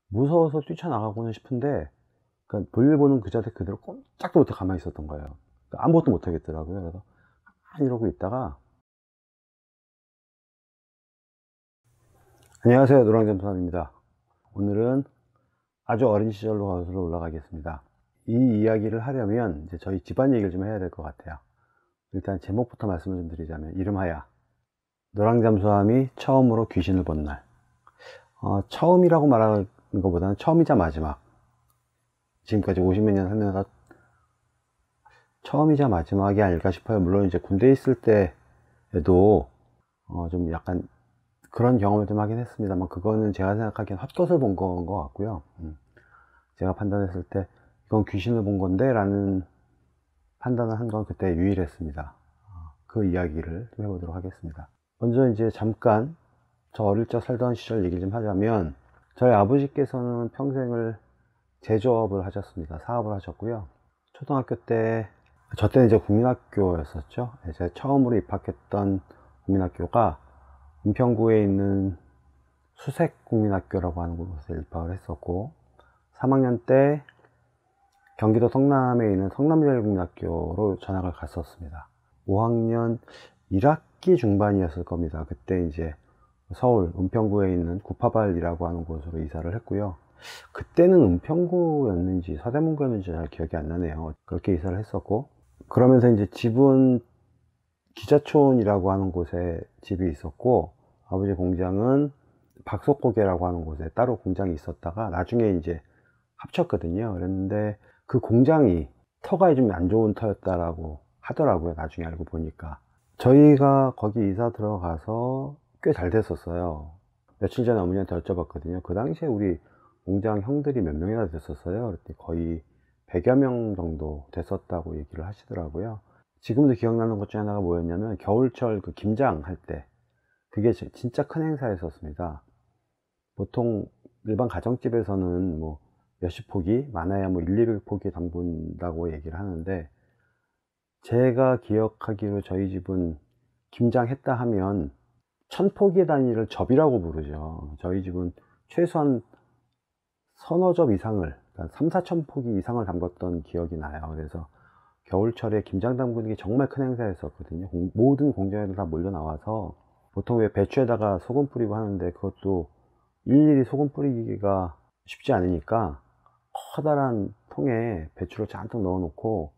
무서워서 뛰쳐나가고는 싶은데, 그러니까 볼일 보는 그 자세 그대로 꼼짝도 못하고 가만히 있었던 거예요. 그러니까 아무것도 못 하겠더라고요. 그래서 가만히 이러고 있다가, 안녕하세요, 노랑잠수함입니다. 오늘은 아주 어린 시절로 거슬러 올라가겠습니다. 이 이야기를 하려면 이제 저희 집안 얘기를 좀 해야 될 것 같아요. 일단 제목부터 말씀을 좀 드리자면, 이름하여 노랑잠수함이 처음으로 귀신을 본 날. 처음이라고 말하는 것보다는 처음이자 마지막. 지금까지 50몇 년 살면서 처음이자 마지막이 아닐까 싶어요. 물론 이제 군대에 있을 때에도 좀 약간 그런 경험을 좀 하긴 했습니다만, 그거는 제가 생각하기엔 헛것을 본 건 것 같고요. 제가 판단했을 때 이건 귀신을 본 건데 라는 판단을 한 건 그때 유일했습니다. 그 이야기를 좀 해보도록 하겠습니다. 먼저 이제 잠깐 저 어릴 적 살던 시절 얘기 좀 하자면, 저희 아버지께서는 평생을 제조업을 하셨습니다. 사업을 하셨고요. 초등학교 때, 저 때는 이제 국민학교였었죠. 제가 처음으로 입학했던 국민학교가 은평구에 있는 수색국민학교라고 하는 곳에 입학을 했었고, 3학년 때 경기도 성남에 있는 성남여자국민학교로 전학을 갔었습니다. 5학년 1학기 중반이었을 겁니다. 그때 이제 서울 은평구에 있는 구파발이라고 하는 곳으로 이사를 했고요. 그때는 은평구였는지 서대문구였는지 잘 기억이 안 나네요. 그렇게 이사를 했었고, 그러면서 이제 집은 기자촌이라고 하는 곳에 집이 있었고, 아버지 공장은 박석고개라고 하는 곳에 따로 공장이 있었다가 나중에 이제 합쳤거든요. 그랬는데 그 공장이 터가 좀 안 좋은 터였다라고 하더라고요. 나중에 알고 보니까. 저희가 거기 이사 들어가서 꽤 잘 됐었어요. 며칠 전에 어머니한테 여쭤봤거든요. 그 당시에 우리 공장 형들이 몇 명이나 됐었어요? 그랬더니 거의 100여 명 정도 됐었다고 얘기를 하시더라고요. 지금도 기억나는 것 중에 하나가 뭐였냐면, 겨울철 그 김장 할 때, 그게 진짜 큰 행사였었습니다. 보통 일반 가정집에서는 뭐 몇십 포기, 많아야 뭐 1, 200포기 담근다고 얘기를 하는데, 제가 기억하기로 저희 집은 김장했다 하면 1000포기 단위를 접이라고 부르죠. 저희 집은 최소한 서너 접 이상을, 그러니까 3, 4천 포기 이상을 담갔던 기억이 나요. 그래서 겨울철에 김장 담그는 게 정말 큰 행사였었거든요. 모든 공장에서 다 몰려 나와서, 보통 왜 배추에다가 소금 뿌리고 하는데 그것도 일일이 소금 뿌리기가 쉽지 않으니까 커다란 통에 배추를 잔뜩 넣어 놓고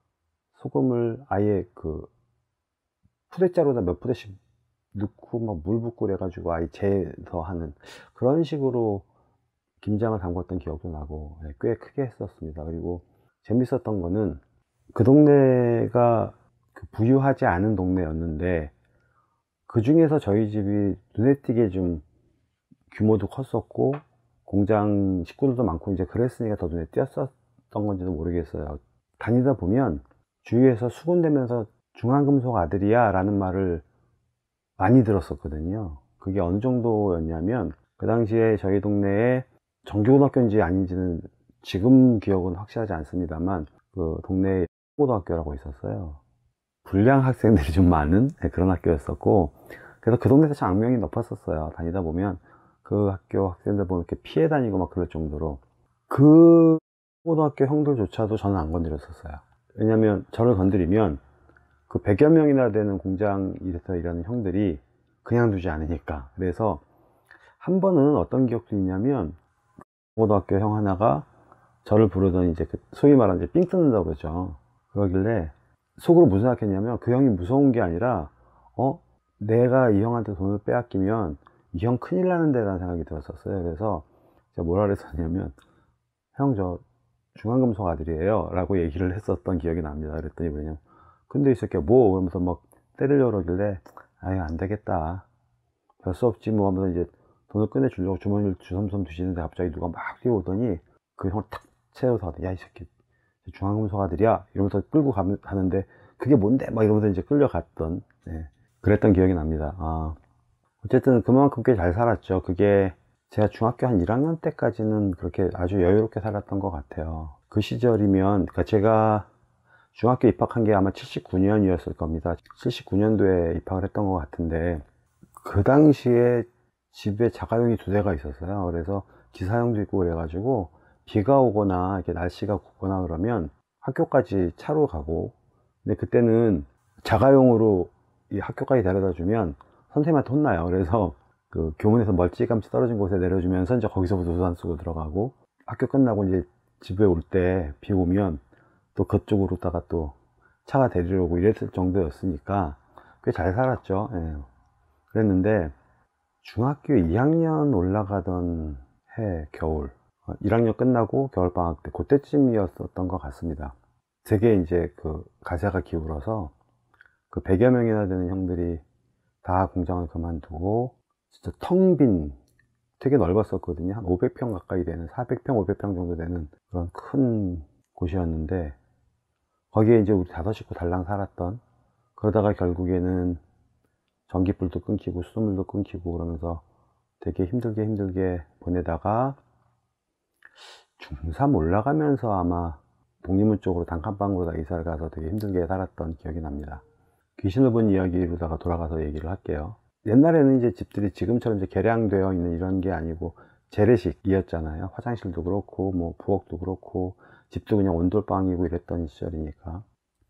소금을 아예 그 푸대자루에다 몇 푸대씩 넣고 막 물 붓고 그래가지고 아예 재서 하는 그런 식으로 김장을 담궜던 기억도 나고, 꽤 크게 했었습니다. 그리고 재밌었던 거는, 그 동네가 그 부유하지 않은 동네였는데 그 중에서 저희 집이 눈에 띄게 좀 규모도 컸었고 공장 식구들도 많고 이제 그랬으니까 더 눈에 띄었었던 건지도 모르겠어요. 다니다 보면 주위에서 수군대면서 중앙금속 아들이야 라는 말을 많이 들었었거든요. 그게 어느 정도였냐면, 그 당시에 저희 동네에 정규고등학교인지 아닌지는 지금 기억은 확실하지 않습니다만, 그 동네에 고등학교라고 있었어요. 불량 학생들이 좀 많은 그런 학교였었고, 그래서 그 동네에서 참 악명이 높았었어요. 다니다 보면 그 학교 학생들 보면 이렇게 피해 다니고 막 그럴 정도로. 그 고등학교 형들조차도 저는 안 건드렸었어요. 왜냐면 저를 건드리면 그 100여 명이나 되는 공장에서 일하는 형들이 그냥 두지 않으니까. 그래서 한 번은 어떤 기억도 있냐면, 고등학교 형 하나가 저를 부르더니 이제 그 소위 말하는 이제 삥 뜯는다고 그러죠. 그러길래 속으로 무슨 생각했냐면, 그 형이 무서운 게 아니라 내가 이 형한테 돈을 빼앗기면 이 형 큰일 나는데 라는 생각이 들었었어요. 그래서 제가 뭐라 그랬었냐면, 형 저 중앙금속 아들이에요 라고 얘기를 했었던 기억이 납니다. 그랬더니 뭐냐면, 근데 이 새끼야 뭐 그러면서 막 때리려고 그러길래, 아유 안 되겠다, 별 수 없지 뭐 하면서 이제 돈을 꺼내주려고 주머니를 주섬섬 드시는데, 갑자기 누가 막 뛰어오더니 그 형을 탁 채워서, 야 이 새끼 중앙금속 아들이야 이러면서 끌고 가는데, 그게 뭔데 막 이러면서 이제 끌려갔던, 그랬던 기억이 납니다. 어쨌든 그만큼 꽤 잘 살았죠. 그게 제가 중학교 한 1학년 때까지는 그렇게 아주 여유롭게 살았던 것 같아요. 그 시절이면, 그러니까 제가 중학교 입학한 게 아마 79년이었을 겁니다. 79년도에 입학을 했던 것 같은데, 그 당시에 집에 자가용이 2대가 있었어요. 그래서 기사형도 있고 그래가지고 비가 오거나 이렇게 날씨가 굽거나 그러면 학교까지 차로 가고, 근데 그때는 자가용으로 이 학교까지 데려다 주면 선생님한테 혼나요. 그래서 그 교문에서 멀찌감치 떨어진 곳에 내려주면서 이제 거기서부터 우산 쓰고 들어가고, 학교 끝나고 이제 집에 올 때 비 오면 또 그쪽으로다가 또 차가 데리러 오고 이랬을 정도였으니까 꽤 잘 살았죠. 예. 그랬는데 중학교 2학년 올라가던 해 겨울, 1학년 끝나고 겨울방학 때 그때쯤이었었던 것 같습니다. 되게 이제 그 가세가 기울어서 그 100여 명이나 되는 형들이 다 공장을 그만두고 진짜 텅 빈, 되게 넓었었거든요. 한 500평 가까이 되는, 400평, 500평 정도 되는 그런 큰 곳이었는데, 거기에 이제 우리 다섯 식구 달랑 살았던, 그러다가 결국에는 전기불도 끊기고 수돗물도 끊기고 그러면서 되게 힘들게 보내다가 중3 올라가면서 아마 독립문 쪽으로 단칸방으로 다 이사를 가서 되게 힘들게 살았던 기억이 납니다. 귀신을 본 이야기로다가 돌아가서 얘기를 할게요. 옛날에는 이제 집들이 지금처럼 이제 개량되어 있는 이런 게 아니고 재래식이었잖아요. 화장실도 그렇고 뭐 부엌도 그렇고 집도 그냥 온돌방이고 이랬던 시절이니까.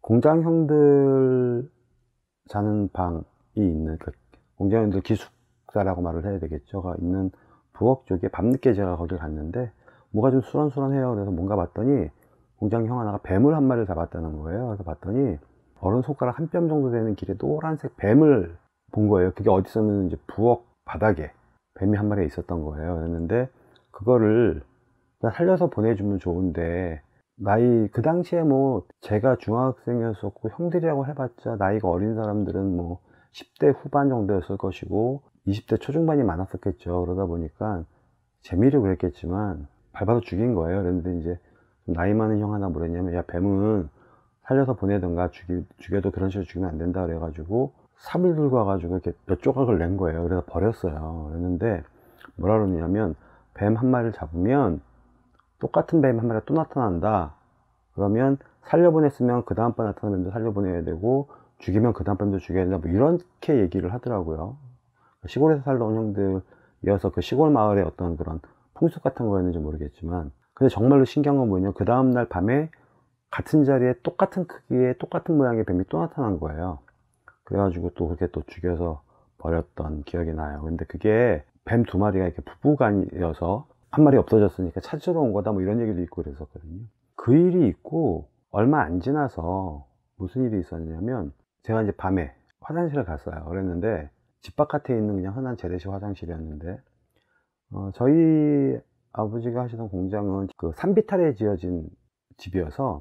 공장형들 자는 방이 있는, 그 공장형들 기숙사라고 말을 해야 되겠죠.가 있는 부엌 쪽에 밤늦게 제가 거길 갔는데 뭐가 좀 수런수런해요. 그래서 뭔가 봤더니 공장형 하나가 뱀을 한 마리를 잡았다는 거예요. 그래서 봤더니 어른 손가락 한 뼘 정도 되는 길에 노란색 뱀을 본 거예요. 그게 어디 있었냐면 이제 부엌 바닥에 뱀이 한 마리가 있었던 거예요. 그랬는데 그거를 살려서 보내주면 좋은데, 나이 그 당시에 뭐 제가 중학생이었었고 형들이라고 해봤자 나이가 어린 사람들은 뭐 10대 후반 정도였을 것이고 20대 초중반이 많았었겠죠. 그러다 보니까 재미로 그랬겠지만 밟아서 죽인 거예요. 그런데 이제 나이 많은 형 하나 뭐랬냐면, 야 뱀은 살려서 보내든가 죽여도 그런 식으로 죽이면 안 된다 그래가지고 삽을 들고 와가지고 이렇게 몇 조각을 낸 거예요. 그래서 버렸어요. 그랬는데 뭐라 그러냐면, 뱀 한 마리를 잡으면 똑같은 뱀 한 마리가 또 나타난다. 그러면 살려보냈으면 그 다음번 나타나는 뱀도 살려보내야 되고 죽이면 그 다음 뱀도 죽여야 된다. 뭐 이렇게 얘기를 하더라고요. 시골에서 살던 형들이어서 그 시골 마을의 어떤 그런 풍습 같은 거였는지 모르겠지만, 근데 정말로 신기한 건 뭐냐면 그 다음날 밤에 같은 자리에 똑같은 크기의 똑같은 모양의 뱀이 또 나타난 거예요. 그래가지고 또 그렇게 또 죽여서 버렸던 기억이 나요. 근데 그게 뱀 두 마리가 이렇게 부부간이어서 한 마리 없어졌으니까 찾으러 온 거다 뭐 이런 얘기도 있고 그랬었거든요. 그 일이 있고 얼마 안 지나서 무슨 일이 있었냐면, 제가 이제 밤에 화장실을 갔어요. 그랬는데 집 바깥에 있는 그냥 흔한 재래식 화장실이었는데, 저희 아버지가 하시던 공장은 그 산비탈에 지어진 집이어서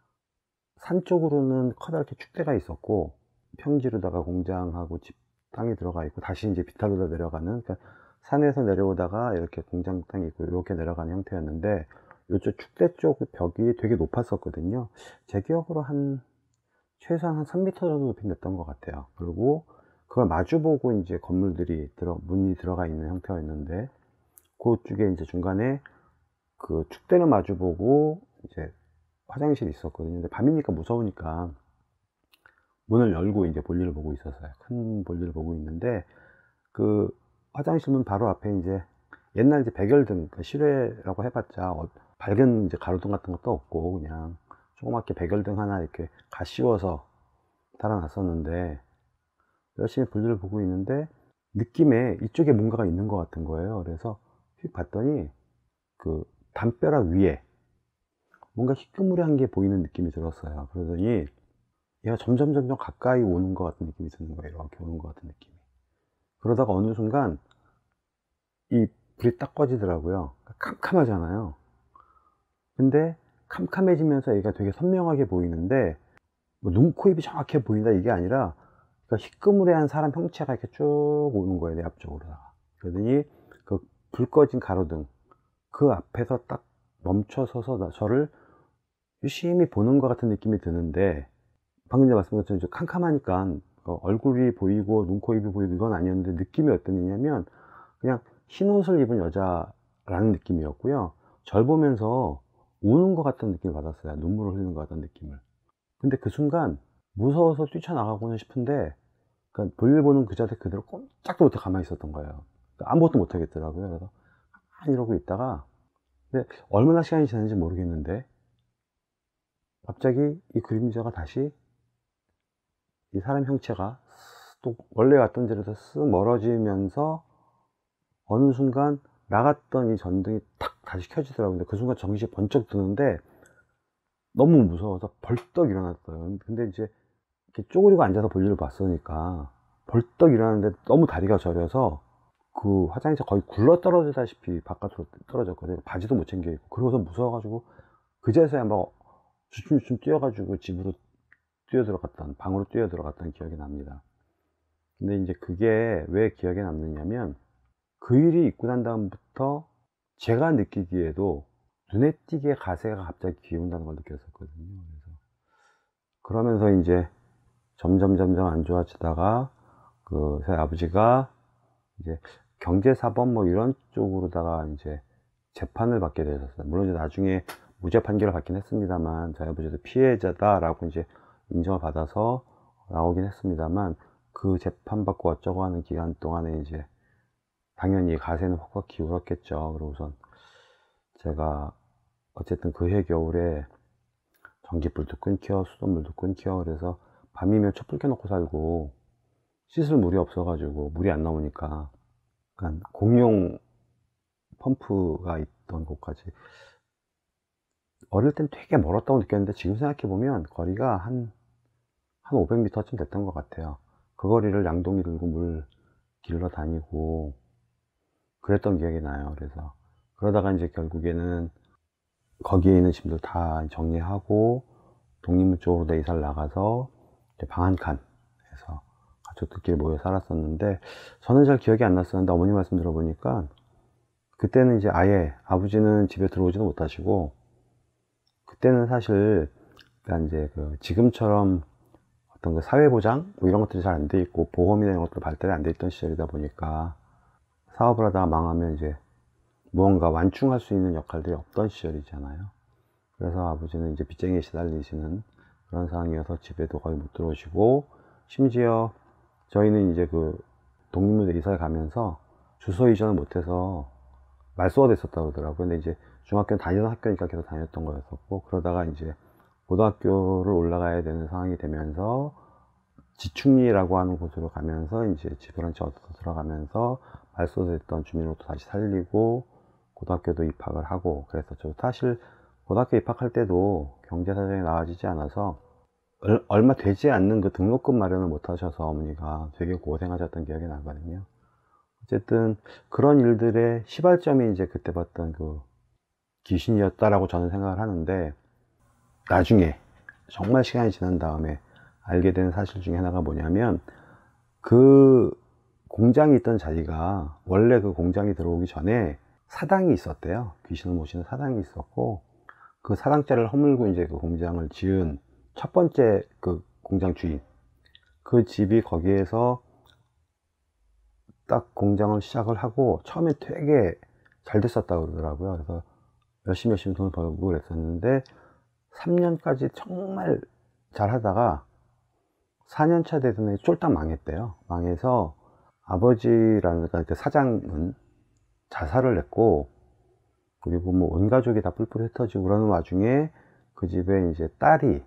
산 쪽으로는 커다랗게 축대가 있었고 평지로다가 공장하고 집 땅이 들어가 있고 다시 이제 비탈로다 내려가는, 그러니까 산에서 내려오다가 이렇게 공장 땅이 있고 이렇게 내려가는 형태였는데, 이쪽 축대 쪽 벽이 되게 높았었거든요. 제 기억으로 최소한 한 3m 정도 높이 냈던 것 같아요. 그리고 그걸 마주보고 이제 건물들이 문이 들어가 있는 형태였는데, 그쪽에 이제 중간에 그 축대는 마주보고 이제 화장실이 있었거든요. 근데 밤이니까 무서우니까 문을 열고 이제 볼일을 보고 있었어요. 큰 볼일을 보고 있는데, 그 화장실 문 바로 앞에 이제 옛날 이제 백열등, 그 실외라고 해봤자 밝은 이제 가로등 같은 것도 없고 그냥 조그맣게 백열등 하나 이렇게 가씌워서 달아놨었는데, 열심히 볼일을 보고 있는데 느낌에 이쪽에 뭔가가 있는 것 같은 거예요. 그래서 휙 봤더니 그 담벼락 위에 뭔가 희끄무리한 게 보이는 느낌이 들었어요. 그러더니 얘가 점점 가까이 오는 것 같은 느낌이 드는 거예요. 이렇게 오는 것 같은 느낌이. 그러다가 어느 순간 이 불이 딱 꺼지더라고요. 캄캄하잖아요. 근데 캄캄해지면서 얘가 되게 선명하게 보이는데, 뭐 눈, 코, 입이 정확해 보인다 이게 아니라, 그러니까 희끄무레한 사람 형체가 이렇게 쭉 오는 거예요. 내 앞쪽으로다가. 그러더니 그 불 꺼진 가로등 그 앞에서 딱 멈춰서서 저를 유심히 보는 것 같은 느낌이 드는데, 방금 전에 말씀드린 것처럼 캄캄하니까 얼굴이 보이고 눈, 코, 입이 보이고 이건 아니었는데, 느낌이 어땠냐면 그냥 흰 옷을 입은 여자라는 느낌이었고요. 절 보면서 우는 것 같은 느낌을 받았어요. 눈물을 흘리는 것 같은 느낌을. 근데 그 순간 무서워서 뛰쳐나가고는 싶은데, 그러니까 볼일 보는 그 자세 그대로 꼼짝도 못하고 가만히 있었던 거예요. 그러니까 아무것도 못 하겠더라고요. 그래서 이러고 있다가, 근데 얼마나 시간이 지났는지 모르겠는데 갑자기 이 그림자가 다시 이 사람 형체가 또 원래 왔던 데로서 쓱 멀어지면서 어느 순간 나갔던 이 전등이 탁 다시 켜지더라고요. 근데 그 순간 정신이 번쩍 드는데 너무 무서워서 벌떡 일어났어요. 근데 이제 이렇게 쪼그리고 앉아서 볼일을 봤으니까 벌떡 일어났는데 너무 다리가 저려서 그 화장실에서 거의 굴러 떨어지다시피 바깥으로 떨어졌거든요. 바지도 못 챙겨 입고. 그러고서 무서워가지고 그제서야 막 주춤주춤 뛰어가지고 집으로 뛰어들어갔던, 방으로 뛰어들어갔던 기억이 납니다. 근데 이제 그게 왜 기억에 남느냐면 그 일이 있고 난 다음부터 제가 느끼기에도 눈에 띄게 가세가 갑자기 기운다는 걸 느꼈었거든요. 그래서 그러면서 이제 점점 안 좋아지다가 그 저희 아버지가 이제 경제사범 뭐 이런 쪽으로다가 이제 재판을 받게 되셨어요. 물론 이제 나중에 무죄 판결을 받긴 했습니다만 저희 아버지도 피해자다라고 이제 인정을 받아서 나오긴 했습니다만 그 재판 받고 어쩌고 하는 기간 동안에 이제 당연히 가세는 확 기울었겠죠. 그러고선 제가 어쨌든 그해 겨울에 전기불도 끊겨 수돗물도 끊겨 그래서 밤이면 촛불 켜놓고 살고 씻을 물이 없어가지고 물이 안 나오니까 약간 공용 펌프가 있던 곳까지 어릴 땐 되게 멀었다고 느꼈는데 지금 생각해보면 거리가 한 500m쯤 됐던 것 같아요. 그 거리를 양동이 들고 물 길러 다니고 그랬던 기억이 나요. 그래서 그러다가 이제 결국에는 거기에 있는 짐들 다 정리하고 독립문 쪽으로 이사를 나가서 방 한 칸 해서 가족들끼리 모여 살았었는데 저는 잘 기억이 안 났었는데 어머니 말씀 들어보니까 그때는 이제 아예 아버지는 집에 들어오지도 못하시고 그때는 사실 그러니까 이제 그 지금처럼 어떤 그 사회보장 뭐 이런 것들이 잘 안 돼 있고 보험이나 이런 것도 발달이 안 돼 있던 시절이다 보니까 사업을 하다가 망하면 이제 무언가 완충할 수 있는 역할들이 없던 시절이잖아요. 그래서 아버지는 이제 빚쟁이에 시달리시는 그런 상황이어서 집에도 거의 못 들어오시고 심지어 저희는 이제 그 독립문에 이사를 가면서 주소 이전을 못해서 말소가 됐었다고 그러더라고요. 근데 이제 중학교는 다니던 학교니까 계속 다녔던 거였었고 그러다가 이제 고등학교를 올라가야 되는 상황이 되면서 지충리라고 하는 곳으로 가면서 이제 집을 한 채 얻어서 들어가면서 말소됐던 주민으로부터 다시 살리고 고등학교도 입학을 하고 그랬었죠. 사실 고등학교 입학할 때도 경제 사정이 나아지지 않아서 얼마 되지 않는 그 등록금 마련을 못 하셔서 어머니가 되게 고생하셨던 기억이 나거든요. 어쨌든 그런 일들의 시발점이 이제 그때 봤던 그 귀신이었다라고 저는 생각을 하는데 나중에 정말 시간이 지난 다음에 알게 된 사실 중에 하나가 뭐냐면 그 공장이 있던 자리가 원래 그 공장이 들어오기 전에 사당이 있었대요. 귀신을 모시는 사당이 있었고 그 사당자를 허물고 이제 그 공장을 지은 첫 번째 그 공장 주인 그 집이 거기에서 딱 공장을 시작을 하고 처음에 되게 잘 됐었다고 그러더라고요. 그래서 열심히 돈을 벌고 그랬었는데 3년까지 정말 잘 하다가 4년차 되던 해 쫄딱 망했대요. 망해서 아버지라는 그 사장은 자살을 했고 그리고 뭐 온 가족이 다 뿔뿔이 흩어지고 그러는 와중에 그 집에 이제 딸이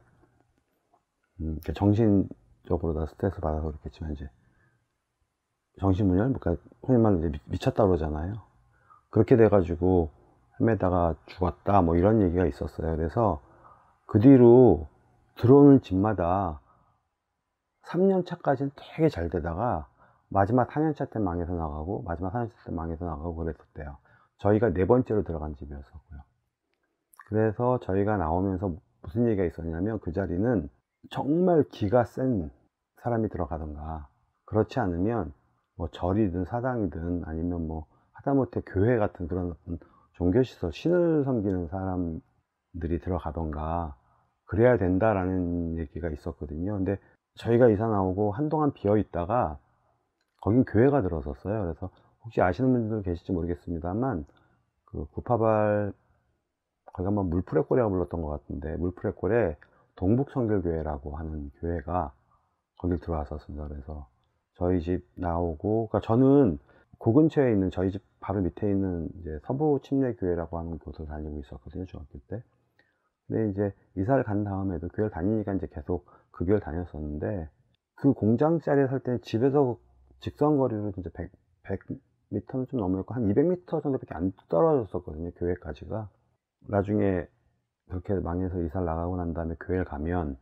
정신적으로 다 스트레스 받아서 그렇겠지만 이제 정신분열, 그러니까 흔히 말로 이제 미쳤다 그러잖아요. 그렇게 돼가지고 헤매다가 죽었다 뭐 이런 얘기가 있었어요. 그래서 그 뒤로 들어오는 집마다 3년 차까지는 되게 잘 되다가 마지막 4년차 때 망해서 나가고 마지막 4년차 때 망해서 나가고 그랬었대요. 저희가 네 번째로 들어간 집이었었고요. 그래서 저희가 나오면서 무슨 얘기가 있었냐면 그 자리는 정말 기가 센 사람이 들어가던가 그렇지 않으면 뭐 절이든 사당이든 아니면 뭐 하다못해 교회 같은 그런 어떤 종교시설 신을 섬기는 사람들이 들어가던가 그래야 된다라는 얘기가 있었거든요. 근데 저희가 이사 나오고 한동안 비어 있다가 거긴 교회가 들어섰어요. 그래서 혹시 아시는 분들 계실지 모르겠습니다만 그 구파발 거기가 뭐 물프레골이라고 불렀던 것 같은데 물프레골에 동북성결교회라고 하는 교회가 거길 들어왔었습니다. 그래서 저희 집 나오고 그러니까 저는 그 근처에 있는 저희 집 바로 밑에 있는 이제 서부 침례교회라고 하는 곳을 다니고 있었거든요, 중학교 때. 근데 이제 이사를 간 다음에도 교회를 다니니까 이제 계속 그 교회를 다녔었는데, 그 공장자리에 살 때는 집에서 직선거리로 진짜 100m는 좀 넘었고, 한 200m 정도밖에 안 떨어졌었거든요, 교회까지가. 나중에 그렇게 망해서 이사를 나가고 난 다음에 교회를 가면,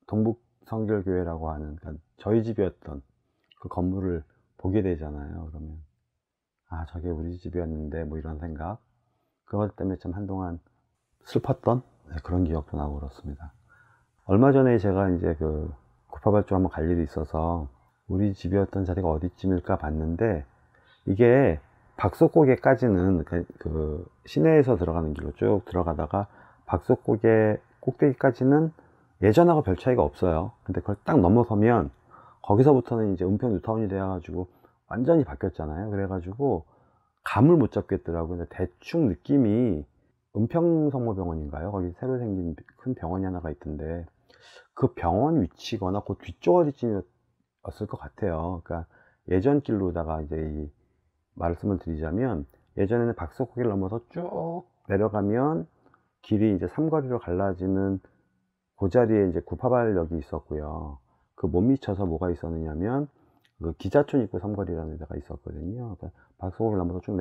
동북성결교회라고 하는, 그러니까 저희 집이었던 그 건물을 보게 되잖아요. 그러면 아, 저게 우리 집이었는데, 뭐 이런 생각. 그것 때문에 참 한동안 슬펐던, 네, 그런 기억도 나고 그렇습니다. 얼마 전에 제가 이제 그 구파발주 한번 갈 일이 있어서 우리 집이었던 자리가 어디쯤일까 봤는데, 이게 박석고개까지는 그 시내에서 들어가는 길로 쭉 들어가다가 박석고개 꼭대기까지는 예전하고 별 차이가 없어요. 근데 그걸 딱 넘어서면 거기서부터는 이제 은평 뉴타운이 되어가지고 완전히 바뀌었잖아요. 그래가지고 감을 못 잡겠더라고요. 근데 대충 느낌이 은평성모병원인가요? 거기 새로 생긴 큰 병원이 하나가 있던데, 그 병원 위치거나 그 뒤쪽 어디쯤이었을 것 같아요. 그러니까 예전 길로다가 이제 이 말씀을 드리자면, 예전에는 박석호길 넘어서 쭉 내려가면 길이 이제 삼거리로 갈라지는 그 자리에 이제 구파발역이 있었고요. 그 못 미쳐서 뭐가 있었느냐면, 그 기자촌 입구 삼거리라는 데가 있었거든요. 그러니까 박석호길 넘어서 쭉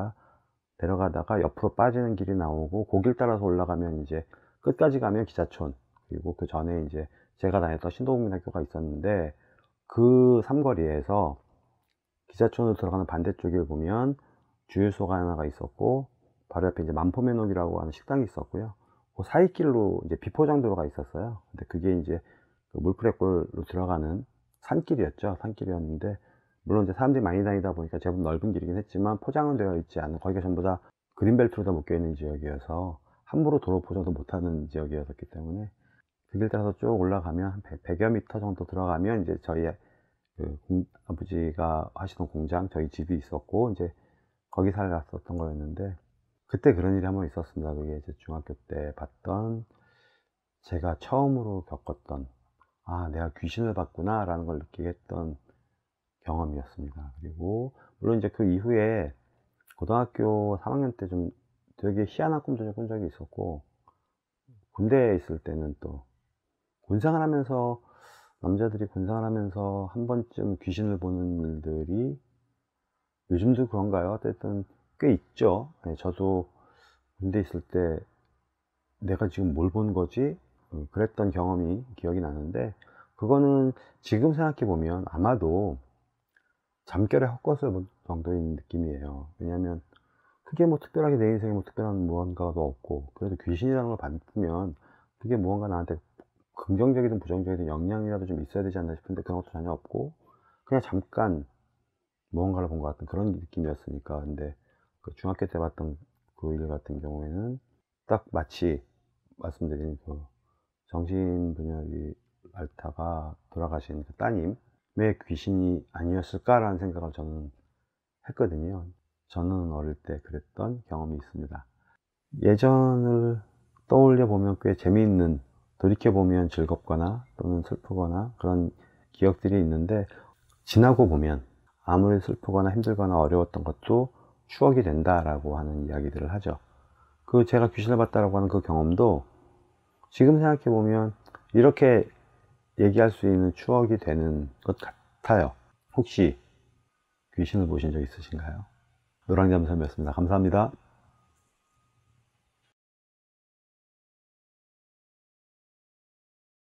내려가다가 옆으로 빠지는 길이 나오고, 그 길 따라서 올라가면 이제 끝까지 가면 기자촌, 그리고 그 전에 이제 제가 다녔던 신도국민학교가 있었는데, 그 삼거리에서 기자촌으로 들어가는 반대쪽에 보면 주유소가 하나가 있었고, 바로 옆에 이제 만포매녹이라고 하는 식당이 있었고요. 그 사이길로 이제 비포장도로가 있었어요. 근데 그게 이제 그 물프레골로 들어가는 산길이었죠. 산길이었는데, 물론 이제 사람들이 많이 다니다 보니까 제법 넓은 길이긴 했지만 포장은 되어 있지 않은, 거기가 전부 다 그린벨트로 다 묶여 있는 지역이어서 함부로 도로 포장도 못하는 지역이었기 때문에, 그 길 따라서 쭉 올라가면 한 100여 미터 정도 들어가면 이제 저희 그 아버지가 하시던 공장, 저희 집이 있었고, 이제 거기 살았었던 거였는데, 그때 그런 일이 한번 있었습니다. 그게 이제 중학교 때 봤던, 제가 처음으로 겪었던, 아, 내가 귀신을 봤구나 라는 걸 느끼게 했던 경험이었습니다. 그리고 물론 이제 그 이후에 고등학교 3학년 때 좀 되게 희한한 꿈도 좀 꾼 적이 있었고, 군대에 있을 때는 또 군생활 하면서, 남자들이 군생활 하면서 한 번쯤 귀신을 보는 일들이 요즘도 그런가요? 어쨌든 꽤 있죠. 네, 저도 군대 있을 때 내가 지금 뭘 본 거지? 그랬던 경험이 기억이 나는데, 그거는 지금 생각해 보면 아마도 잠결에 헛것을 본 정도인 느낌이에요. 왜냐면 그게 뭐 특별하게 내 인생에 뭐 특별한 무언가가 없고, 그래도 귀신이라는 걸 받으면 그게 무언가 나한테 긍정적이든 부정적이든 영향이라도 좀 있어야 되지 않나 싶은데, 그런 것도 전혀 없고 그냥 잠깐 무언가를 본 것 같은 그런 느낌이었으니까. 근데 그 중학교 때 봤던 그 일 같은 경우에는 딱 마치 말씀드린 그 정신분열이 앓다가 돌아가신 그 따님의 귀신이 아니었을까라는 생각을 저는 했거든요. 저는 어릴 때 그랬던 경험이 있습니다. 예전을 떠올려 보면 꽤 재미있는, 돌이켜 보면 즐겁거나 또는 슬프거나 그런 기억들이 있는데, 지나고 보면 아무리 슬프거나 힘들거나 어려웠던 것도 추억이 된다라고 하는 이야기들을 하죠. 그 제가 귀신을 봤다라고 하는 그 경험도 지금 생각해 보면 이렇게 얘기할 수 있는 추억이 되는 것 같아요. 혹시 귀신을 보신 적 있으신가요? 노랑잠섬이었습니다. 감사합니다.